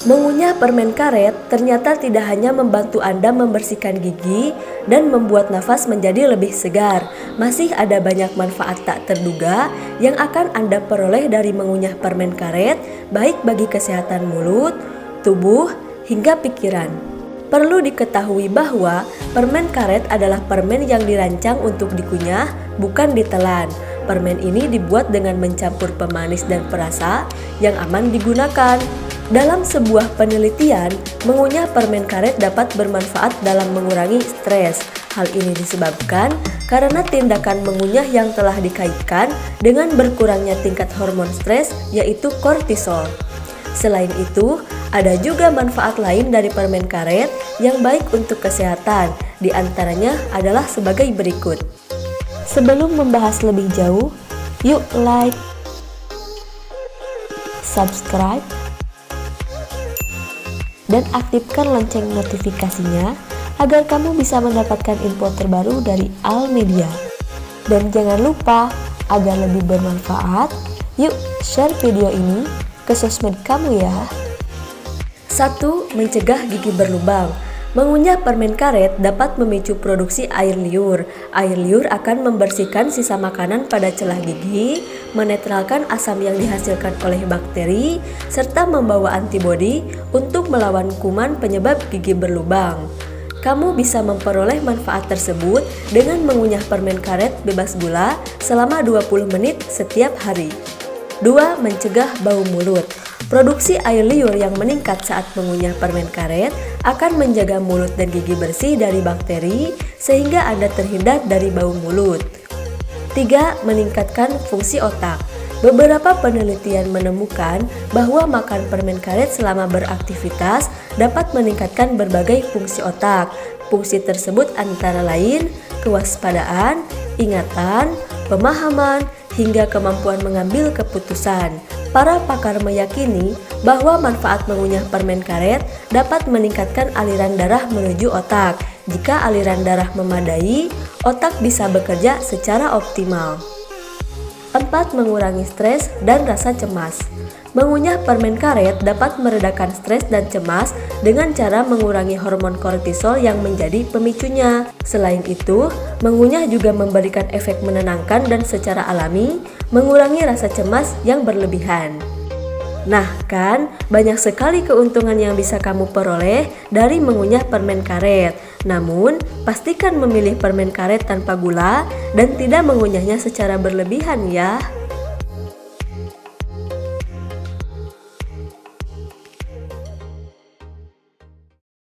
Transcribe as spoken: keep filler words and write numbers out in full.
Mengunyah permen karet ternyata tidak hanya membantu Anda membersihkan gigi dan membuat nafas menjadi lebih segar. Masih ada banyak manfaat tak terduga yang akan Anda peroleh dari mengunyah permen karet, baik bagi kesehatan mulut, tubuh, hingga pikiran. Perlu diketahui bahwa permen karet adalah permen yang dirancang untuk dikunyah, bukan ditelan. Permen ini dibuat dengan mencampur pemanis dan perasa yang aman digunakan. Dalam sebuah penelitian, mengunyah permen karet dapat bermanfaat dalam mengurangi stres. Hal ini disebabkan karena tindakan mengunyah yang telah dikaitkan dengan berkurangnya tingkat hormon stres, yaitu kortisol. Selain itu, ada juga manfaat lain dari permen karet yang baik untuk kesehatan. Di antaranya adalah sebagai berikut. Sebelum membahas lebih jauh, yuk like, subscribe, dan aktifkan lonceng notifikasinya agar kamu bisa mendapatkan info terbaru dari Al Media. Dan jangan lupa, agar lebih bermanfaat, yuk share video ini ke sosmed kamu ya. satu. Mencegah gigi berlubang. Mengunyah permen karet dapat memicu produksi air liur. Air liur akan membersihkan sisa makanan pada celah gigi, menetralkan asam yang dihasilkan oleh bakteri, serta membawa antibodi untuk melawan kuman penyebab gigi berlubang. Kamu bisa memperoleh manfaat tersebut dengan mengunyah permen karet bebas gula selama dua puluh menit setiap hari. dua. Mencegah bau mulut. Produksi air liur yang meningkat saat mengunyah permen karet akan menjaga mulut dan gigi bersih dari bakteri sehingga Anda terhindar dari bau mulut. tiga. Meningkatkan fungsi otak. Beberapa penelitian menemukan bahwa makan permen karet selama beraktivitas dapat meningkatkan berbagai fungsi otak. Fungsi tersebut antara lain kewaspadaan, ingatan, pemahaman, hingga kemampuan mengambil keputusan. Para pakar meyakini bahwa manfaat mengunyah permen karet dapat meningkatkan aliran darah menuju otak. Jika aliran darah memadai, otak bisa bekerja secara optimal. empat. Mengurangi stres dan rasa cemas. Mengunyah permen karet dapat meredakan stres dan cemas dengan cara mengurangi hormon kortisol yang menjadi pemicunya. Selain itu, mengunyah juga memberikan efek menenangkan dan secara alami mengurangi rasa cemas yang berlebihan. Nah kan, banyak sekali keuntungan yang bisa kamu peroleh dari mengunyah permen karet. Namun, pastikan memilih permen karet tanpa gula dan tidak mengunyahnya secara berlebihan ya.